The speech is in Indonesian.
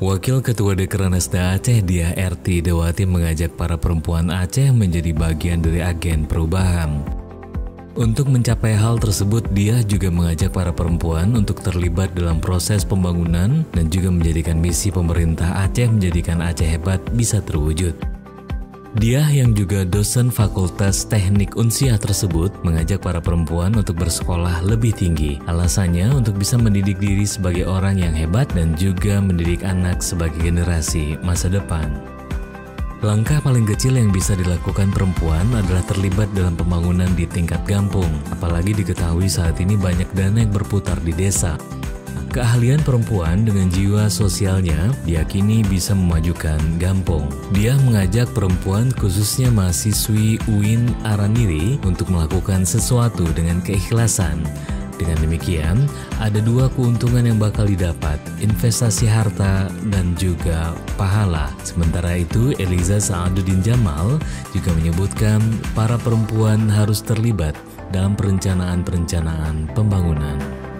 Wakil Ketua Dekranasda Aceh Diah Erti Dewati mengajak para perempuan Aceh menjadi bagian dari agen perubahan. Untuk mencapai hal tersebut, Diah juga mengajak para perempuan untuk terlibat dalam proses pembangunan dan juga menjadikan misi pemerintah Aceh menjadikan Aceh hebat bisa terwujud. Diah yang juga dosen Fakultas Teknik Unsiah tersebut mengajak para perempuan untuk bersekolah lebih tinggi. Alasannya untuk bisa mendidik diri sebagai orang yang hebat dan juga mendidik anak sebagai generasi masa depan. Langkah paling kecil yang bisa dilakukan perempuan adalah terlibat dalam pembangunan di tingkat kampung. Apalagi diketahui saat ini banyak dana yang berputar di desa. Keahlian perempuan dengan jiwa sosialnya diyakini bisa memajukan kampung. Dia mengajak perempuan khususnya mahasiswi UIN Araniri untuk melakukan sesuatu dengan keikhlasan. Dengan demikian, ada dua keuntungan yang bakal didapat, investasi harta dan juga pahala. Sementara itu, Eliza Sa'aduddin Jamal juga menyebutkan para perempuan harus terlibat dalam perencanaan pembangunan.